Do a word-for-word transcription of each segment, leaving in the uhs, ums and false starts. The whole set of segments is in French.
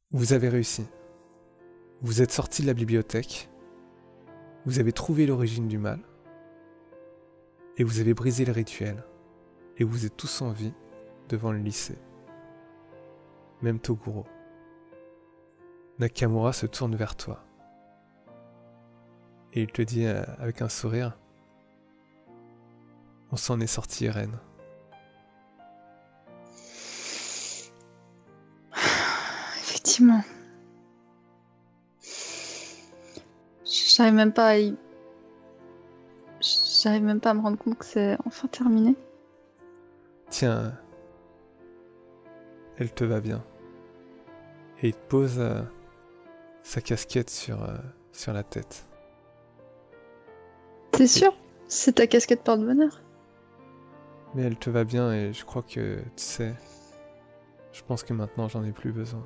Vous avez réussi. Vous êtes sorti de la bibliothèque. Vous avez trouvé l'origine du mal. Et vous avez brisé le rituel. Et vous êtes tous en vie devant le lycée. Même Toguro. Nakamura se tourne vers toi. Et il te dit euh, avec un sourire, on s'en est sorti, Ren. Effectivement. J'arrive même pas à y... J'arrive même pas à me rendre compte que c'est enfin terminé. Tiens, elle te va bien. Et il te pose euh, sa casquette sur, euh, sur la tête. T'es sûr? C'est ta casquette porte-bonheur? Mais elle te va bien et je crois que, tu sais, je pense que maintenant j'en ai plus besoin.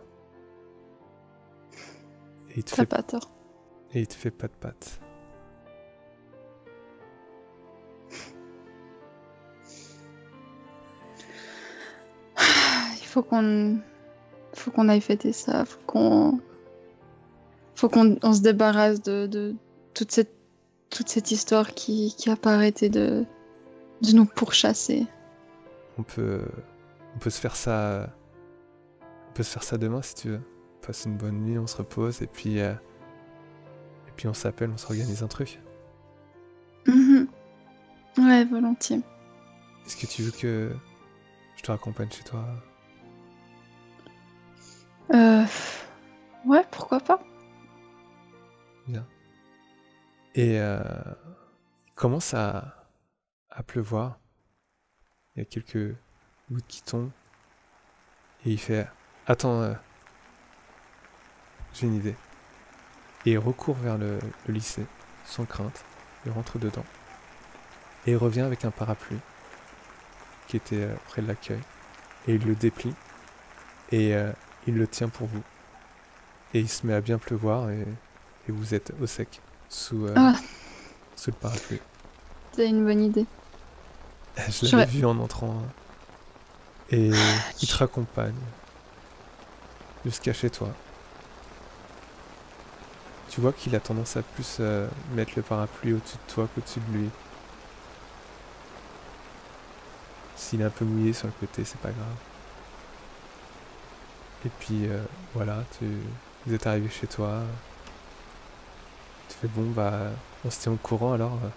Et il te T'as fait, pas tort. et il te fait pas de patte. Il faut qu'on... Faut qu'on aille fêter ça. Faut qu'on... Faut qu'on on se débarrasse de, de toute cette toute cette histoire qui, qui a pas arrêté de, de nous pourchasser. On peut, on peut se faire ça, on peut se faire ça demain si tu veux. On passe une bonne nuit, on se repose et puis, euh, et puis on s'appelle, on s'organise un truc. Mhm. Ouais, volontiers. Est-ce que tu veux que je te raccompagne chez toi? Euh... Ouais, pourquoi pas? Bien. Et euh, il commence à, à pleuvoir. Il y a quelques gouttes qui tombent. Et il fait « Attends, euh, j'ai une idée. » Et il recourt vers le, le lycée, sans crainte. Il rentre dedans. Et il revient avec un parapluie qui était euh, près de l'accueil. Et il le déplie. Et euh, il le tient pour vous. Et il se met à bien pleuvoir et, et vous êtes au sec, sous, euh, Ah, sous le parapluie. c'est une bonne idée. Je l'avais J'aurais- vu en entrant. hein. Et il te raccompagne jusqu'à chez toi. Tu vois qu'il a tendance à plus euh, mettre le parapluie au-dessus de toi qu'au-dessus de lui. S'il est un peu mouillé sur le côté, c'est pas grave. Et puis euh, voilà, tu, vous êtes arrivé chez toi. Tu fais bon, bah, on se tient au courant alors. euh.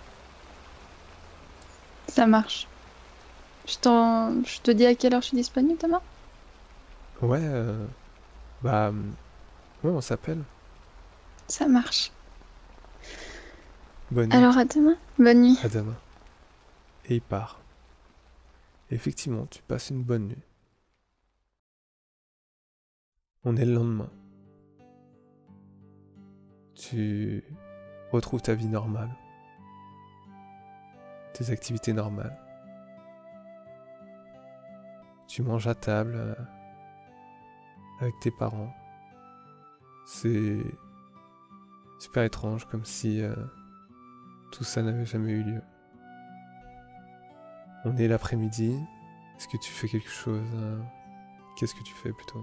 Ça marche. Je, t'en... je te dis à quelle heure je suis disponible demain? Ouais, euh, bah, hum, ouais, on s'appelle. Ça marche. Bonne nuit, Alors à demain. Bonne nuit. à demain. Et il part. Et effectivement, tu passes une bonne nuit. On est le lendemain. Tu retrouves ta vie normale. Tes activités normales. Tu manges à table euh, avec tes parents. C'est super étrange, comme si euh, tout ça n'avait jamais eu lieu. On est l'après-midi. Est-ce que tu fais quelque chose euh, Qu'est-ce que tu fais plutôt?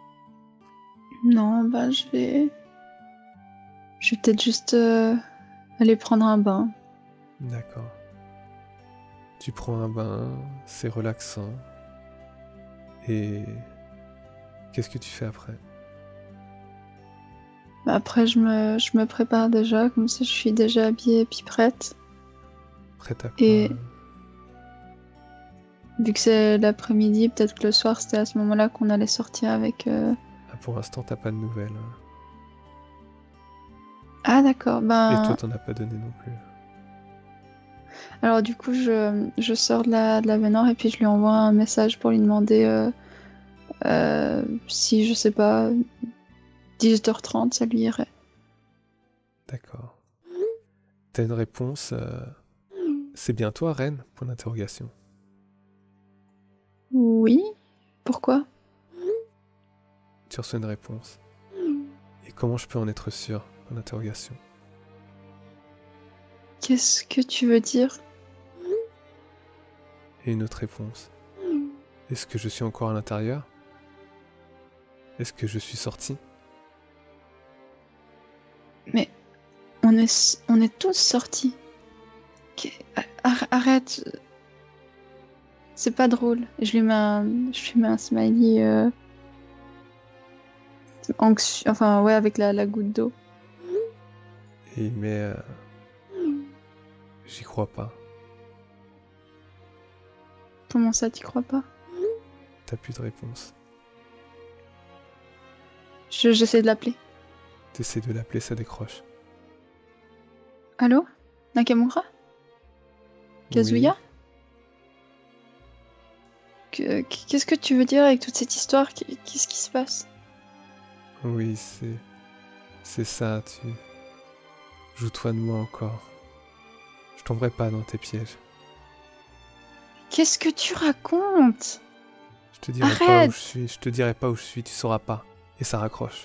Non, bah je vais... Je vais peut-être juste euh, aller prendre un bain. D'accord. Tu prends un bain, c'est relaxant. Et qu'est-ce que tu fais après? Bah, après, je me... je me prépare déjà, comme ça je suis déjà habillée et puis prête. Prête à quoi? Et vu que c'est l'après-midi, peut-être que le soir c'était à ce moment-là qu'on allait sortir avec... euh, Ah, pour l'instant, t'as pas de nouvelles. hein. Ah d'accord, Et ben... toi, t'en as pas donné non plus. Alors du coup, je, je sors de la, de la baignoire et puis je lui envoie un message pour lui demander euh, euh, si, je sais pas, dix-huit heures trente, ça lui irait. D'accord. T'as une réponse. euh, C'est bien toi, Reine? Point d'interrogation. Oui? Pourquoi? Tu reçois une réponse. Et comment je peux en être sûr? Point d'interrogation. Qu'est-ce que tu veux dire? Et une autre réponse. Est-ce que je suis encore à l'intérieur? Est-ce que je suis sorti? est, on est tous sortis. Ar- Arrête. C'est pas drôle. Je lui mets un, je lui mets un smiley euh, anxieux. Enfin, ouais, avec la, la goutte d'eau. Et il met... euh, J'y crois pas. Comment ça, t'y crois pas? T'as plus de réponse. Je- J'essaie de l'appeler. T'essaies de l'appeler, ça décroche. Allô? Nakamura? Kazuya? Que- Qu'est-ce que tu veux dire avec toute cette histoire? Qu- Qu'est-ce qui se passe? Oui, oui, c'est... C'est ça, tu... Joue-toi de moi encore. Je tomberai pas dans tes pièges. Qu'est-ce que tu racontes? Je te dirai pas où Arrête! je suis, je te dirai pas où je suis, tu sauras pas. Et ça raccroche.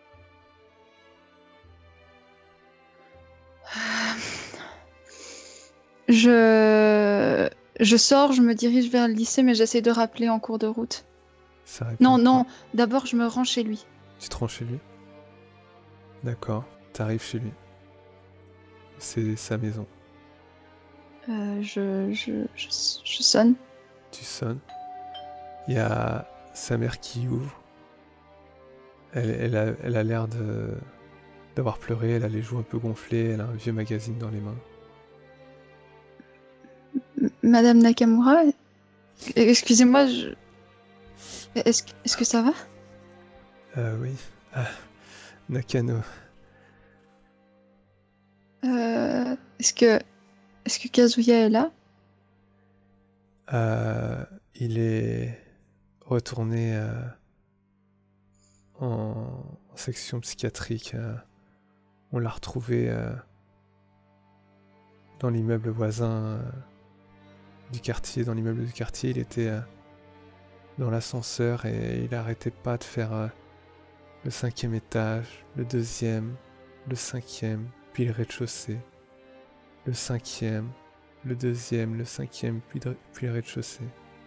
Je... Je sors, je me dirige vers le lycée, mais j'essaie de rappeler en cours de route. Ça répond Non, pas. non, d'abord je me rends chez lui. Tu te rends chez lui? D'accord, t'arrives chez lui. C'est sa maison. Euh, je, je, je, je sonne. Tu sonnes. Il y a sa mère qui ouvre. Elle, elle a elle a l'air de d'avoir pleuré, elle a les joues un peu gonflées, elle a un vieux magazine dans les mains. M- Madame Nakamura? Excusez-moi, je... Est-ce que- est-ce que ça va? Euh, oui. Ah, Nakano. Euh, est-ce que... Est-ce que Kazuya est là? Euh, il est retourné euh, en, en section psychiatrique. euh. On l'a retrouvé euh, dans l'immeuble voisin euh, du quartier. Dans l'immeuble du quartier, il était euh, dans l'ascenseur et il arrêtait pas de faire euh, le cinquième étage, le deuxième, le cinquième, puis le rez-de-chaussée, le cinquième, le deuxième, le cinquième, puis, de- puis le rez-de-chaussée.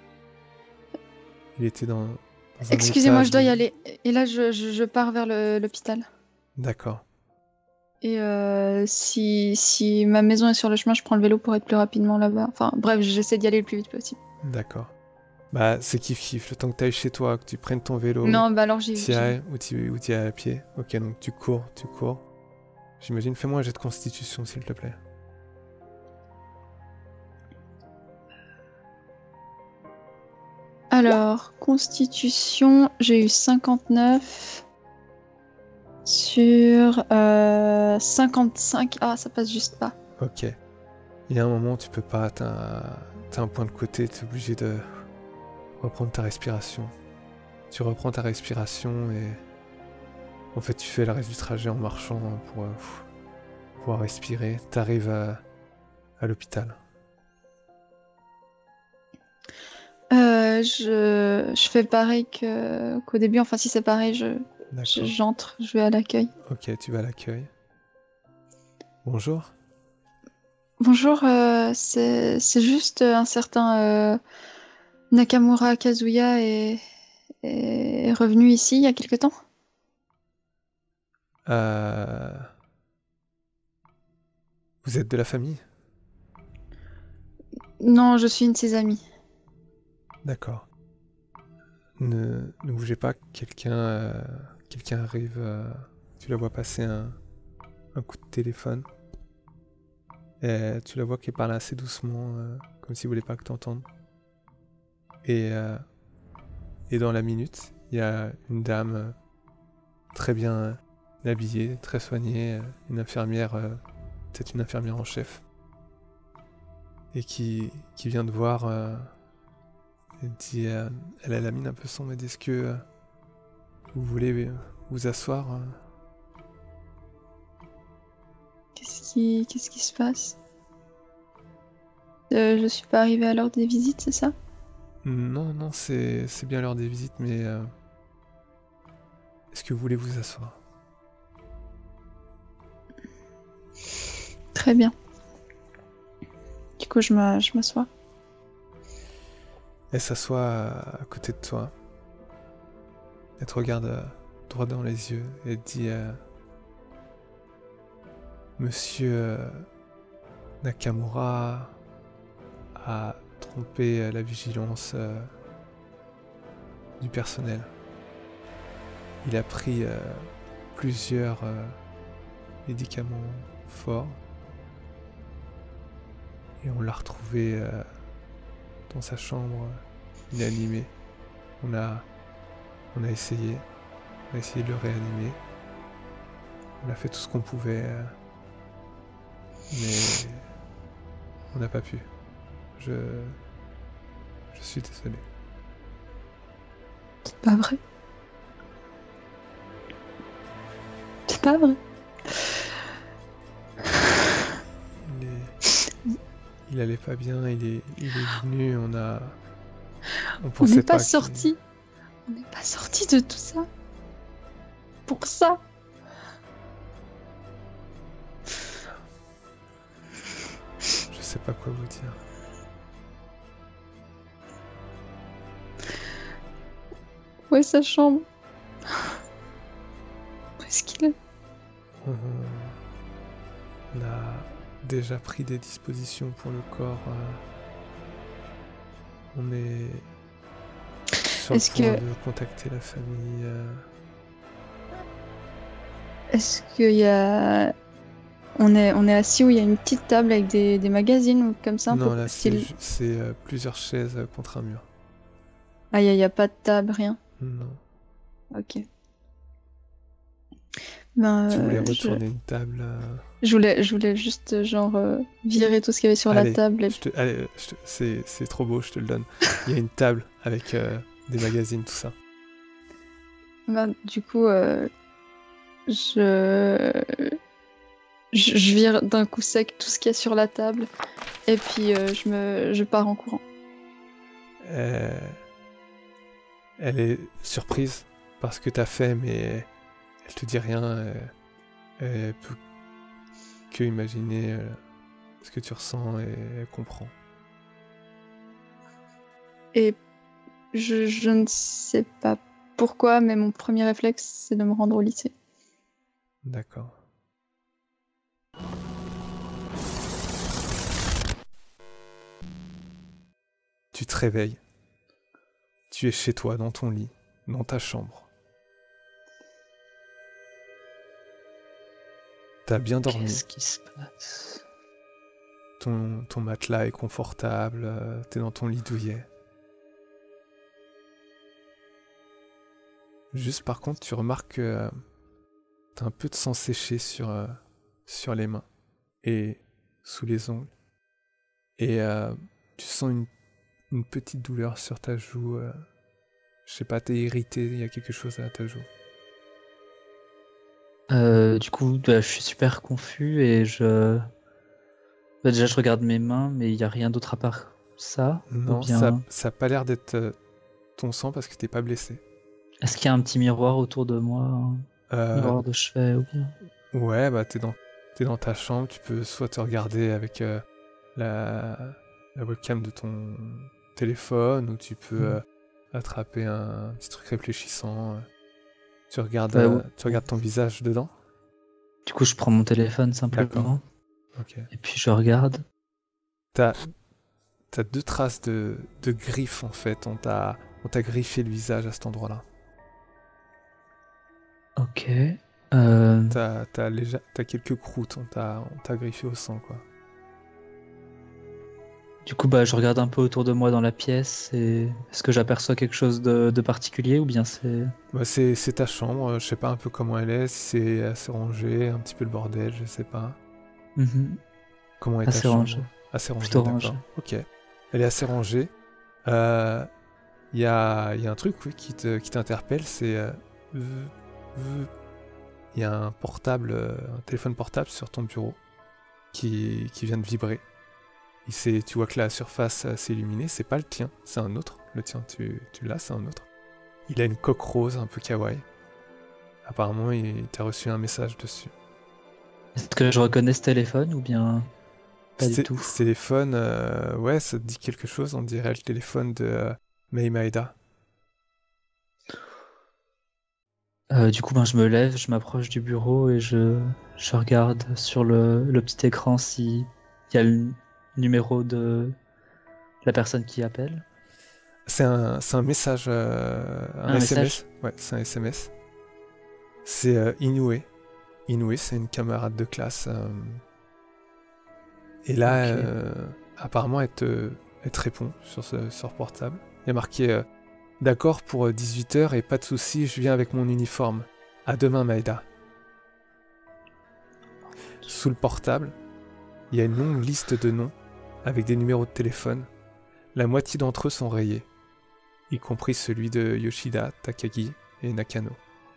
Il était dans, dans un Excusez-moi, étage je dois y de- aller. Et là, je, je, je pars vers le- l'hôpital. D'accord. Et euh, si, si ma maison est sur le chemin, je prends le vélo pour être plus rapidement là-bas. Enfin, bref, j'essaie d'y aller le plus vite possible. D'accord. Bah, c'est kiff-kiff. Le temps que tu ailles chez toi, que tu prennes ton vélo, Non, bah alors j'y t'y j'y vais. ailles, ou tu ou t'y ailles à pied. Ok, donc tu cours, tu cours. J'imagine, fais-moi un jet de constitution, s'il te plaît. Alors, constitution, j'ai eu cinquanteneuf sur euh, cinquante-cinq. Ah, ça passe juste pas. Ok. Il y a un moment où tu peux pas, t'as un, t'as un point de côté, t'es obligé de reprendre ta respiration. Tu reprends ta respiration et en fait tu fais le reste du trajet en marchant pour euh, pff, pouvoir respirer. T'arrives à, à l'hôpital. Euh, je, je fais pareil que, qu'au début. Enfin, si c'est pareil, je, je- D'accord. j'entre, je vais à l'accueil. Ok, tu vas à l'accueil. Bonjour. Bonjour, euh, c'est, c'est juste un certain euh, Nakamura Kazuya est, est revenu ici il y a quelque temps. Euh... Vous êtes de la famille? Non, je suis une de ses amies. D'accord. Ne, ne bougez pas, quelqu'un euh, quelqu'un arrive, euh, tu la vois passer un, un coup de téléphone. Et tu la vois qui parle assez doucement, euh, comme s'il voulait pas que t'entendes. Et, euh, et dans la minute, il y a une dame euh, très bien habillée, très soignée, euh, une infirmière, euh, peut-être une infirmière en chef, et qui, qui vient de voir. Euh, elle dit, euh, elle a la mine un peu sombre, elle dit, est-ce que euh, vous voulez euh, vous asseoir euh Qu'est-ce qui, qu'est-ce qui se passe? Euh, je suis pas arrivée à l'heure des visites, c'est ça? Non, non, c'est c'est bien l'heure des visites, mais euh, est-ce que vous voulez vous asseoir? Très bien. Du coup, je m'a- je m'assois. Elle s'assoit à, à côté de toi. Elle te regarde euh, droit dans les yeux et te dit euh, Monsieur euh, Nakamura a trompé euh, la vigilance euh, du personnel. Il a pris euh, plusieurs euh, médicaments forts et on l'a retrouvé euh, dans sa chambre euh, inanimé. On a, on a essayé, on a essayé de le réanimer. On a fait tout ce qu'on pouvait, euh, mais on n'a pas pu. Je, je suis désolé. C'est pas vrai. C'est pas vrai. Il, est... il allait pas bien, il est, il est venu, on a... On On pensait n'est pas, pas qu'il- sorti. On n'est pas sorti de tout ça. Pour ça. Je sais pas quoi vous dire. Où est sa chambre? Où est-ce qu'il est? On... on a déjà pris des dispositions pour le corps. euh, On est sur Est-ce le point que- de contacter la famille. euh, Est-ce qu'il y a... On est, on est assis où il y a une petite table avec des, des magazines ou comme ça un Non, peu là c'est style... ju- c'est, euh, plusieurs chaises euh, contre un mur. Ah, il n'y a, il y a pas de table, rien. Non. Ok. Ben, Tu voulais euh, je... retourner une table. euh, je voulais, je voulais juste euh, genre euh, virer tout ce qu'il y avait sur Allez, la table. Et... je te- allez, je te- c'est c'est trop beau, je te le donne. Il y a une table avec euh, des magazines, tout ça. Ben, du coup, euh, je... je... je vire d'un coup sec tout ce qu'il y a sur la table et puis euh, je me, je pars en courant. Euh, Elle est surprise par ce que t'as fait, mais elle te dit rien. euh, Elle peut que imaginer euh, ce que tu ressens et elle comprend. Et je, je ne sais pas pourquoi, mais mon premier réflexe, c'est de me rendre au lycée. D'accord. Tu te réveilles. Tu es chez toi, dans ton lit, dans ta chambre. T'as bien dormi. Qu'est-ce qui se passe? Ton, ton matelas est confortable. euh, T'es dans ton lit douillet. Juste par contre, tu remarques que euh, t'as un peu de sang séché sur, euh, sur les mains et sous les ongles. Et euh, tu sens une, une petite douleur sur ta joue. euh, je sais pas, t'es irrité, il y a quelque chose à ta joue. Euh, du coup, bah, je suis super confus et je. Bah, déjà, je regarde mes mains, mais il n'y a rien d'autre à part ça. Non, Ou bien. ça, ça a pas l'air d'être euh, ton sang parce que t'es pas blessé. Est-ce qu'il y a un petit miroir autour de moi? Un Euh, miroir de chevet ou bien. ouais, bah t'es dans, t'es dans ta chambre, tu peux soit te regarder avec euh, la, la webcam de ton téléphone ou tu peux Mhm. euh, attraper un petit truc réfléchissant. euh. Tu regardes, Bah, euh, ouais. tu regardes ton visage dedans. Du coup, je prends mon téléphone simplement. Ok. Et puis je regarde. T'as, t'as deux traces de, de griffes en fait. On t'a, on t'a griffé le visage à cet endroit-là. Ok. Euh, T'as, t'as, léger- t'as quelques croûtes. On t'a, on t'a griffé au sang quoi. Du coup, bah, je regarde un peu autour de moi dans la pièce. Et est-ce que j'aperçois quelque chose de, de particulier ou bien c'est. Bah, c'est, c'est ta chambre. euh, Je sais pas un peu comment elle est. Si c'est assez rangé, un petit peu le bordel, je sais pas. Mhm. Comment est ta Assez chambre? rangé. Assez rangée, Plutôt d'accord. rangée. Ok. Elle est assez rangée. Euh, Il y, a, y a un truc oui, qui, te, qui t'interpelle, c'est... euh, v- v- Il y a un portable, euh, un téléphone portable sur ton bureau qui, qui vient de vibrer. Il s'est- tu vois que la surface euh, s'est illuminée, c'est pas le tien, c'est un autre. Le tien, tu, tu l'as, c'est un autre. Il a une coque rose un peu kawaii. Apparemment, il t'a reçu un message dessus. Est-ce que je reconnais ce téléphone ou bien pas du Ce- tout? Ce téléphone, euh, ouais, ça te dit quelque chose, on dirait le téléphone de euh, Mei Maeda. Euh, du coup, ben, je me lève, je m'approche du bureau et je, je regarde sur le, le petit écran s'il y a le numéro de la personne qui appelle. C'est un, c'est un message, euh, un Un message? S M S. Ouais, c'est un S M S. C'est euh, Inoue. Inoue, c'est une camarade de classe. euh, Et là, Ok. euh, apparemment, elle te, elle te répond sur ce sur portable. Il y a marqué euh, d'accord pour dix-huit heures et pas de soucis, je viens avec mon uniforme. À demain, Maïda. Sous le portable, il y a une longue liste de noms avec des numéros de téléphone. La moitié d'entre eux sont rayés, y compris celui de Yoshida, Takagi et Nakano.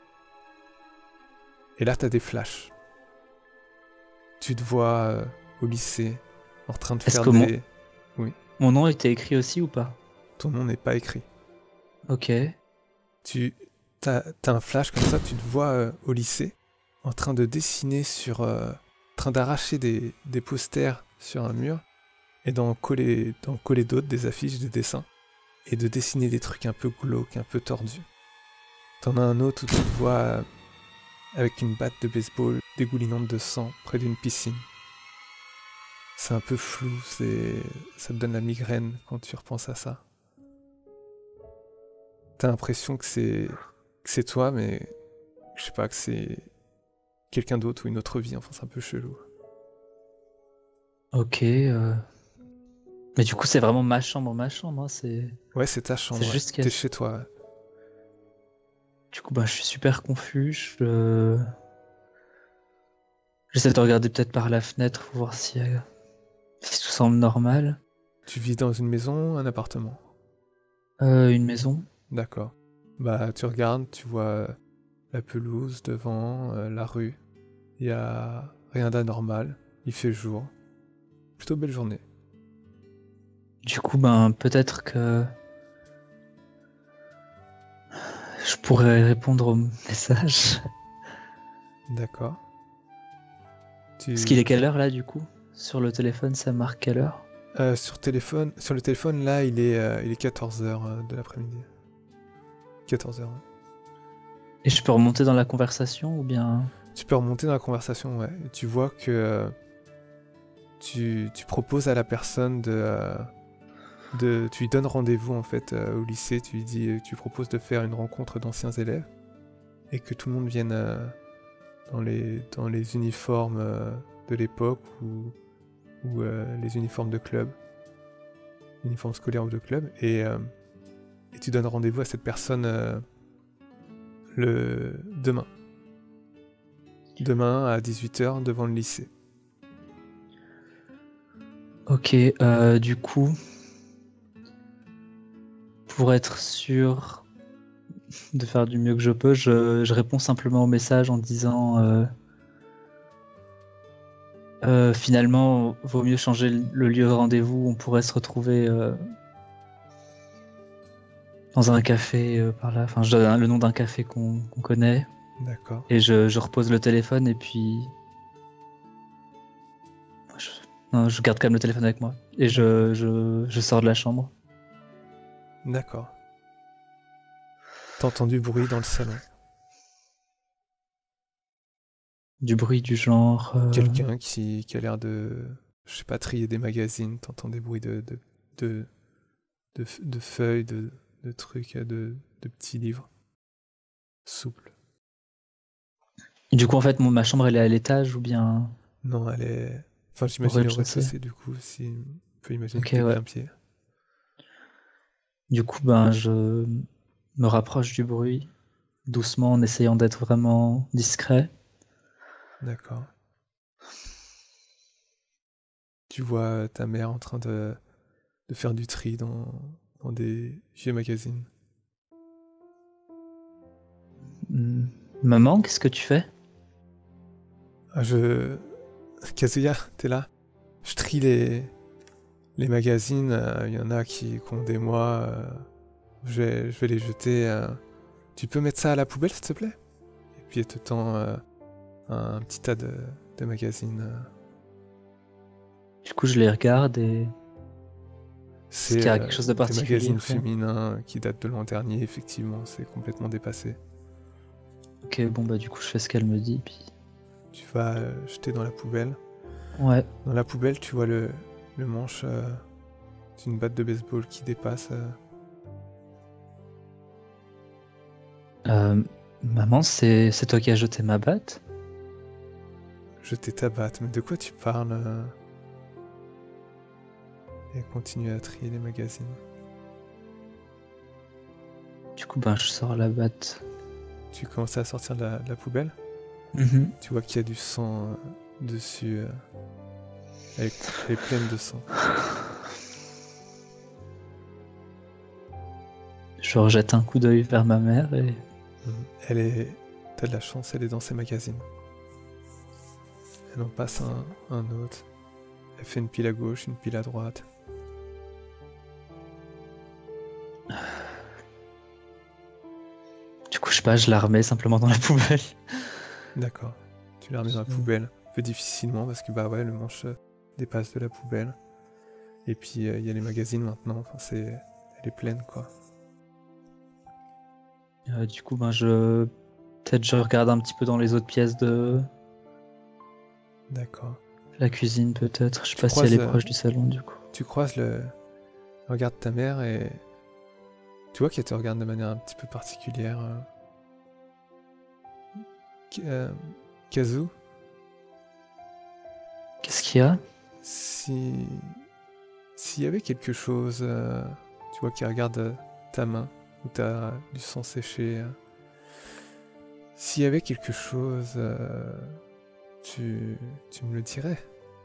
Et là, t'as des flashs. Tu te vois euh, au lycée, en train de Est-ce faire que mon, des... Oui, mon nom était écrit aussi ou pas? ton nom n'est pas écrit. Ok. Tu t'as, t'as un flash comme ça, tu te vois euh, au lycée, en train de dessiner sur... euh, en train d'arracher des, des posters sur un mur, et d'en coller, d'en coller d'autres, des affiches, des dessins, et de dessiner des trucs un peu glauques, un peu tordus. T'en as un autre où tu te vois euh, avec une batte de baseball dégoulinante de sang près d'une piscine. C'est un peu flou, c'est... ça te donne la migraine quand tu repenses à ça. T'as l'impression que c'est que c'est toi, mais je sais pas, que c'est quelqu'un d'autre ou une autre vie. Enfin, c'est un peu chelou. Ok. euh. Mais du coup, c'est vraiment ma chambre, ma chambre. Hein, c'est Ouais, c'est ta c'est chambre, ouais. juste T'es qu'elle. chez toi. Ouais. Du coup, bah, je suis super confus. Je... J'essaie de regarder peut-être par la fenêtre pour voir si, euh, si tout semble normal. Tu vis dans une maison, un appartement. Euh, une maison. D'accord. Bah, tu regardes, tu vois euh, la pelouse devant, euh, la rue. Il y a rien d'anormal. Il fait jour. Plutôt belle journée. Du coup, ben peut-être que je pourrais répondre au message. D'accord. Parce qu'il Tu, est tu- quelle heure là, du coup? Sur le téléphone, ça marque quelle heure? euh, sur téléphone, sur le téléphone, là, il est, euh, il est quatorze heures de l'après-midi. quatorze heures. Et je peux remonter dans la conversation ou bien... Tu peux remonter dans la conversation, ouais. Et tu vois que euh, tu, tu proposes à la personne de, euh, de... Tu lui donnes rendez-vous, en fait, euh, au lycée. Tu lui dis... Tu proposes de faire une rencontre d'anciens élèves. Et que tout le monde vienne euh, dans, les, dans les uniformes euh, de l'époque ou, ou euh, les uniformes de club. Uniformes scolaires ou de club. Et, euh, et tu donnes rendez-vous à cette personne euh, le demain. Demain à dix-huit heures devant le lycée. Ok, euh, du coup... Pour être sûr de faire du mieux que je peux, je, je réponds simplement au message en disant... euh, euh, finalement, vaut mieux changer le lieu de rendez-vous. On pourrait se retrouver euh, dans un café euh, par là. Enfin, je donne le nom d'un café qu'on qu'on connaît. D'accord. Et je, je repose le téléphone et puis... Je, non, je garde quand même le téléphone avec moi. Et je, je, je sors de la chambre. D'accord. T'as entendu bruit dans le salon. Du bruit du genre... euh, Quelqu'un qui, qui a l'air de, je sais pas, trier des magazines. T'entends des bruits de, de, de, de, f- de feuilles, de, de trucs, euh, de, de petits livres. Souples. Du coup, en fait, mon, ma chambre, elle est à l'étage ou bien Non, elle est... Enfin, au j'imagine au rez-de-chaussée? rez-de-chaussée, du coup, si... On peut imaginer Ok, que t'es ouais. bien pied. Du coup, ben, je me rapproche du bruit, doucement, en essayant d'être vraiment discret. D'accord. Tu vois euh, ta mère en train de, de faire du tri dans, dans des vieux magazines. Hmm. Maman, qu'est-ce que tu fais? Ah, je... Kazuya, t'es là? Je trie les, les magazines. Il y en a qui, qui ont des mois. euh, je, vais, je vais les jeter. euh. Tu peux mettre ça à la poubelle, s'il te plaît? Et puis elle te tend euh, un petit tas de, de magazines. euh. Du coup, je les regarde et... Est-ce C'est qu'il y a euh, quelque chose de des particulier magazines ou pas? féminins qui datent de l'an dernier, effectivement. C'est complètement dépassé. Ok, bon bah du coup je fais ce qu'elle me dit, puis... Tu vas euh, jeter dans la poubelle. Ouais, Dans la poubelle, tu vois le, le manche euh, d'une batte de baseball qui dépasse. euh. euh, maman, c'est c'est toi qui as jeté ma batte? Jeter ta batte, mais de quoi tu parles euh Et elle continue à trier les magazines. Du coup, ben je sors la batte. Tu commences à sortir de la, de la poubelle. Mhm. Tu vois qu'il y a du sang euh, dessus. euh. Elle, est, elle est pleine de sang. Je rejette un coup d'œil vers ma mère et... Mhm. Elle est... T'as de la chance, elle est dans ses magazines. Elle en passe un, un autre. Elle fait une pile à gauche, une pile à droite. Du coup, je sais pas, je la remets simplement dans la poubelle. D'accord. Tu la remets dans la Je- poubelle. Un peu difficilement parce que bah ouais, le manche euh, dépasse de la poubelle. Et puis il euh, y a les magazines maintenant. Enfin, c'est... Elle est pleine quoi. Euh, du coup, ben je... Peut-être je regarde un petit peu dans les autres pièces de D'accord. la cuisine, peut-être. Je sais Tu pas si elle croises, est euh, proche du salon, du coup. Tu croises le regard de ta mère et tu vois qu'elle te regarde de manière un petit peu particulière. euh. K- euh, Kazu, Qu'est-ce qu'il y a? si s'il y avait quelque chose, euh, tu vois, qui regarde euh, ta main où t'as du sang séché. euh, S'il y avait quelque chose, euh, tu tu me le dirais.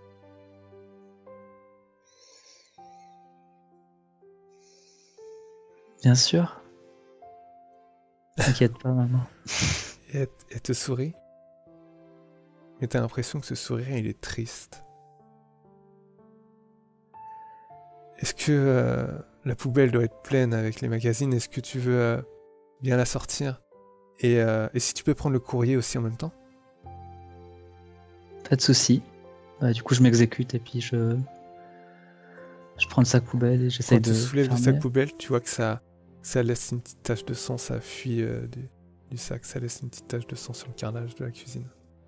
Bien sûr. T'inquiète pas, maman. Et elle, elle te sourit, mais t'as l'impression que ce sourire il est triste. Est-ce que euh, la poubelle doit être pleine avec les magazines? Est-ce que tu veux euh, bien la sortir? Et, euh, et si tu peux prendre le courrier aussi en même temps? Pas de soucis. Bah, du coup, je m'exécute et puis je... Je prends le sac poubelle et j'essaye Quand tu de soulèves le fermer. sac poubelle, tu vois que ça, ça laisse une petite tache de sang, ça fuit euh, du, du sac, ça laisse une petite tache de sang sur le carrelage de la cuisine.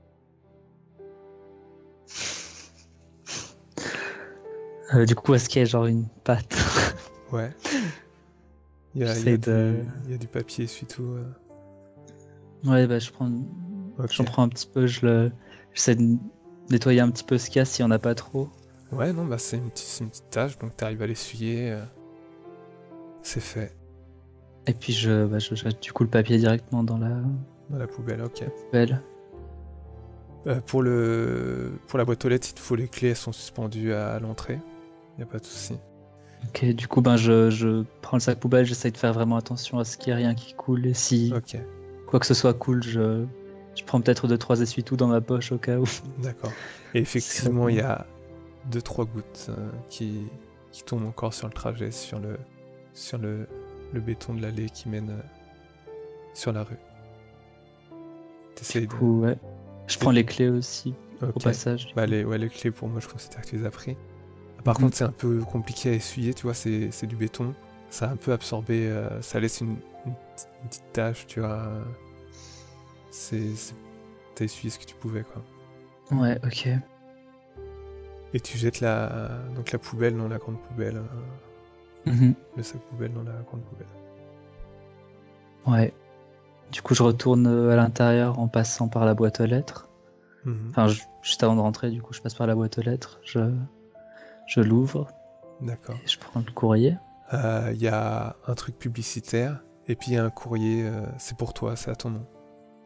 Euh, du coup, est-ce qu'il y a genre une pâte? Ouais. Il y a, il y a J'essaye de... du, il y a du papier essuie-tout. euh. Ouais, bah je prends... Ok. J'en prends un petit peu, je le... J'essaie de nettoyer un petit peu ce qu'il y a s'il y en a pas trop. Ouais, non, bah c'est une, petite- c'est une petite tache, donc t'arrives à l'essuyer. euh. C'est fait. Et puis je, bah, je jette du coup le papier directement dans la Dans la poubelle, ok. poubelle. Euh, pour, le... pour la boîte aux lettres, il te faut les clés, elles sont suspendues à l'entrée. Y a pas de souci. Ok, du coup, ben je, je prends le sac poubelle, j'essaye de faire vraiment attention à ce qu'il n'y ait rien qui coule. Et si Ok, quoi que ce soit coule, je, je prends peut-être deux trois essuie-tout dans ma poche au cas où. d'accord. Et effectivement, il y a deux trois gouttes euh, qui, qui tombent encore sur le trajet, sur le, sur le, le béton de l'allée qui mène euh, sur la rue. T'essayes Du de... coup, ouais. Je prends les clés aussi au Ok. passage. du Bah coup. les, ouais, les clés, pour moi, je considère que tu les as pris. Par Mhm. contre, c'est un peu compliqué à essuyer, tu vois, c'est c'est du béton. Ça a un peu absorbé, euh, ça laisse une, une, petite- une petite tache, tu vois. C'est... c'est- T'as essuyé ce que tu pouvais, quoi. Ouais, ok. Et tu jettes la, donc la poubelle dans la grande poubelle. euh, Mhm. Le sac poubelle dans la grande poubelle. Ouais. Du coup, je retourne euh, à l'intérieur en passant par la boîte aux lettres. Mhm. Enfin, je- juste avant de rentrer, du coup, je passe par la boîte aux lettres. Je, je l'ouvre D'accord. et je prends le courrier. Il euh, y a un truc publicitaire, et puis il y a un courrier, euh, c'est pour toi, c'est à ton nom.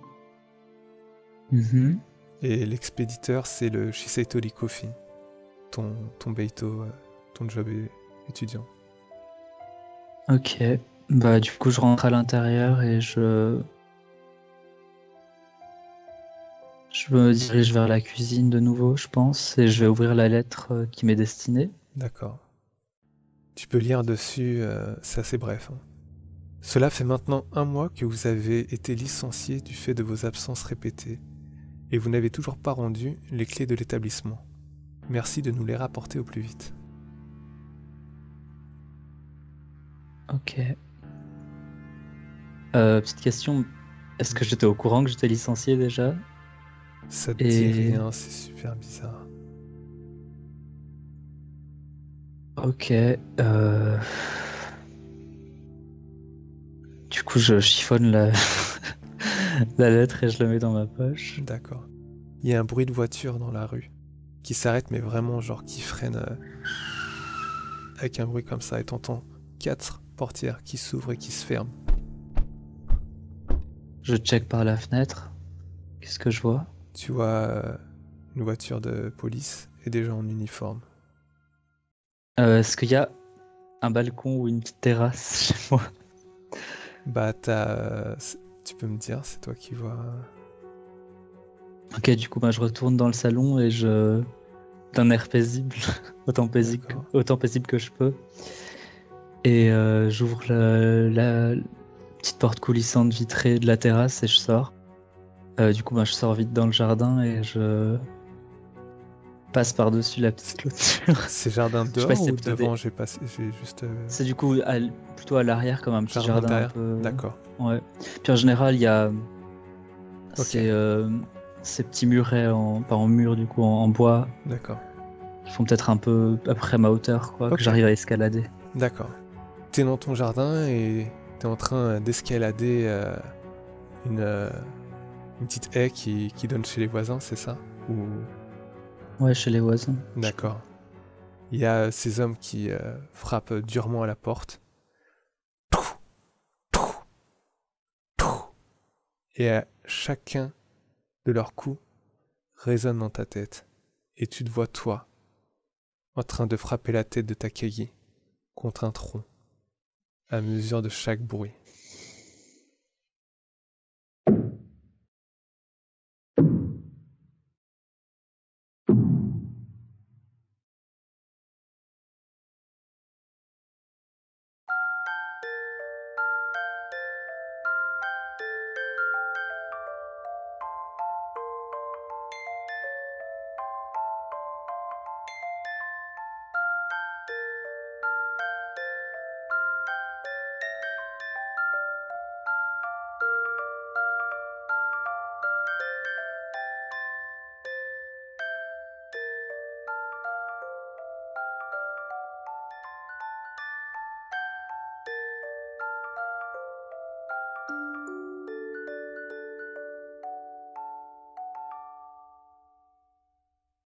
Mhm. Et l'expéditeur, c'est le Shisetori Coffee, ton, ton beito, euh, ton job é- étudiant. Ok. Bah, du coup, je rentre à l'intérieur et je. Je me dirige vers la cuisine de nouveau, je pense, et je vais ouvrir la lettre euh, qui m'est destinée. D'accord. Tu peux lire dessus, euh, c'est assez bref. hein. Cela fait maintenant un mois que vous avez été licencié du fait de vos absences répétées, et vous n'avez toujours pas rendu les clés de l'établissement. Merci de nous les rapporter au plus vite. Ok. Euh, petite question, est-ce que j'étais au courant que j'étais licencié déjà? Ça te Et- dit rien, c'est super bizarre. Ok. euh, Du coup, je chiffonne la... la lettre et je la mets dans ma poche. D'accord. Il y a un bruit de voiture dans la rue qui s'arrête, mais vraiment, genre qui freine euh, avec un bruit comme ça. Et t'entends quatre portières qui s'ouvrent et qui se ferment. Je check par la fenêtre. Qu'est-ce que je vois? Tu vois euh, une voiture de police et des gens en uniforme. Euh, Est-ce qu'il y a un balcon ou une petite terrasse chez moi? Bah, t'as. euh, c'est- Tu peux me dire, c'est toi qui vois. Ok, du coup, bah, je retourne dans le salon et je... d'un air paisible, autant paisible, que... D'accord. autant paisible que je peux. Et euh, j'ouvre la... la petite porte coulissante vitrée de la terrasse et je sors. Euh, du coup, bah, je sors vite dans le jardin et je passe par-dessus la petite clôture. C'est jardin sais pas dehors si c'est ou plutôt devant? des- J'ai passé, j'ai juste. euh, C'est du coup à l- plutôt à l'arrière, comme un petit Jardin jardin un derrière. peu. D'accord. Ouais. Puis en général, il y a Ok. ces, euh, ces petits murets, en... pas en mur du coup, en, en bois, D'accord. qui font peut-être un peu à peu près ma hauteur, quoi, Ok. que j'arrive à escalader. D'accord. T'es dans ton jardin et t'es en train d'escalader euh, une, euh, une petite haie qui, qui donne chez les voisins, c'est ça? Ou... Ouais, chez les voisins. D'accord. Il y a euh, ces hommes qui euh, frappent durement à la porte. Et euh, chacun de leurs coups résonne dans ta tête. Et tu te vois, toi, en train de frapper la tête de Takagi contre un tronc, à mesure de chaque bruit.